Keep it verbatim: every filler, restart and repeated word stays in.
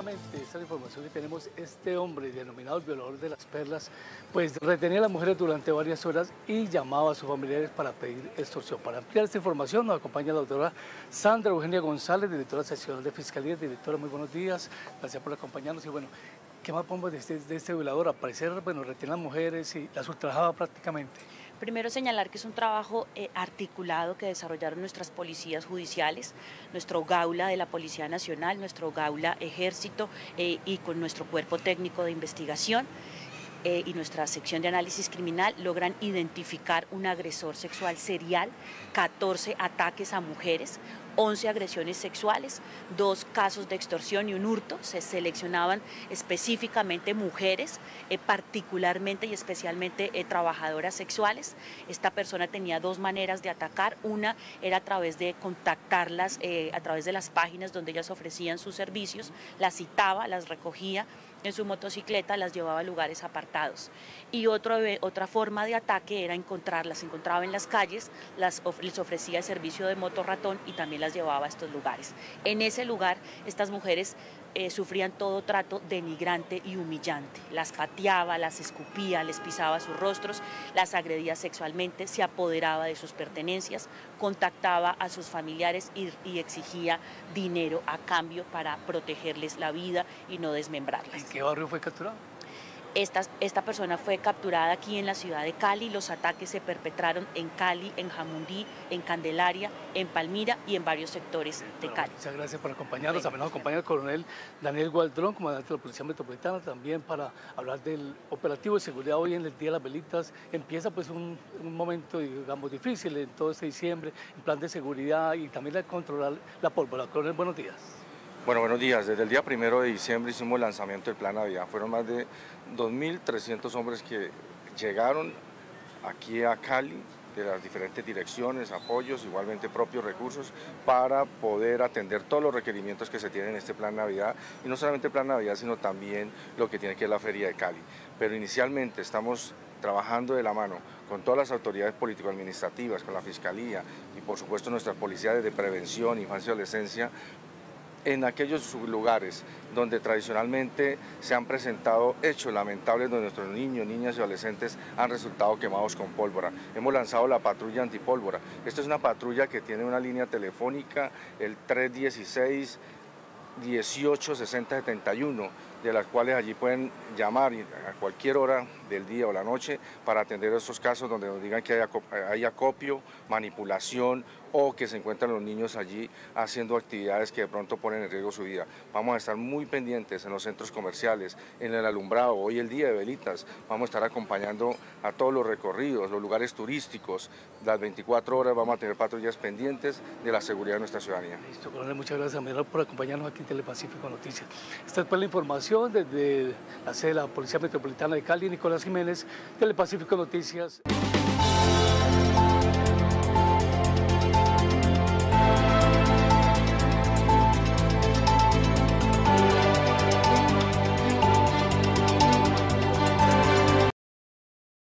efectivamente, esta es la información que tenemos. Este hombre, denominado el violador de las perlas, pues retenía a las mujeres durante varias horas y llamaba a sus familiares para pedir extorsión. Para ampliar esta información nos acompaña la doctora Sandra Eugenia González, directora seccional de Fiscalía. Directora, muy buenos días, gracias por acompañarnos. Y bueno, ¿qué más podemos decir de este violador? Al parecer, bueno, retenía a las mujeres y las ultrajaba prácticamente. Primero señalar que es un trabajo eh, articulado que desarrollaron nuestras policías judiciales, nuestro Gaula de la Policía Nacional, nuestro Gaula Ejército eh, y con nuestro cuerpo técnico de investigación eh, y nuestra sección de análisis criminal logran identificar un agresor sexual serial, catorce ataques a mujeres, once agresiones sexuales, dos casos de extorsión y un hurto. Se seleccionaban específicamente mujeres, eh, particularmente y especialmente eh, trabajadoras sexuales. Esta persona tenía dos maneras de atacar. Una era a través de contactarlas, eh, a través de las páginas donde ellas ofrecían sus servicios, las citaba, las recogía en su motocicleta, las llevaba a lugares apartados. Y otro, otra forma de ataque era encontrarlas, encontraba en las calles, las, les ofrecía el servicio de motorratón y también las llevaba a estos lugares. En ese lugar, estas mujeres eh, sufrían todo trato denigrante y humillante. Las pateaba, las escupía, les pisaba sus rostros, las agredía sexualmente, se apoderaba de sus pertenencias, contactaba a sus familiares y, y exigía dinero a cambio para protegerles la vida y no desmembrarlas. ¿En qué barrio fue capturado? Esta, esta persona fue capturada aquí en la ciudad de Cali. Los ataques se perpetraron en Cali, en Jamundí, en Candelaria, en Palmira y en varios sectores de bueno, Cali. Muchas gracias por acompañarnos. También nos acompaña el coronel Daniel Gualdrón, comandante de la Policía Metropolitana, también para hablar del operativo de seguridad. Hoy en el Día de las Velitas empieza pues un, un momento, digamos, difícil en todo este diciembre, en plan de seguridad y también de controlar la pólvora. Coronel, buenos días. Bueno, buenos días. Desde el día primero de diciembre hicimos el lanzamiento del Plan Navidad. Fueron más de dos mil trescientos hombres que llegaron aquí a Cali, de las diferentes direcciones, apoyos, igualmente propios recursos, para poder atender todos los requerimientos que se tienen en este Plan Navidad, y no solamente el Plan Navidad, sino también lo que tiene que ver la Feria de Cali. Pero inicialmente estamos trabajando de la mano con todas las autoridades político-administrativas, con la Fiscalía y por supuesto nuestras policías de prevención, infancia y adolescencia, en aquellos lugares donde tradicionalmente se han presentado hechos lamentables donde nuestros niños, niñas y adolescentes han resultado quemados con pólvora. Hemos lanzado la patrulla antipólvora. Esta es una patrulla que tiene una línea telefónica, el tres dieciséis, dieciocho, sesenta, setenta y uno, de las cuales allí pueden llamar a cualquier hora del día o la noche para atender estos casos donde nos digan que hay acopio, manipulación o que se encuentran los niños allí haciendo actividades que de pronto ponen en riesgo su vida. Vamos a estar muy pendientes en los centros comerciales, en el alumbrado. Hoy el día de velitas vamos a estar acompañando a todos los recorridos, los lugares turísticos. Las veinticuatro horas vamos a tener patrullas pendientes de la seguridad de nuestra ciudadanía. Listo, coronel, muchas gracias por acompañarnos aquí en Telepacífico Noticias. Esta es pues la información desde la sede de la Policía Metropolitana de Cali. Nicolás Jiménez, Telepacífico Noticias.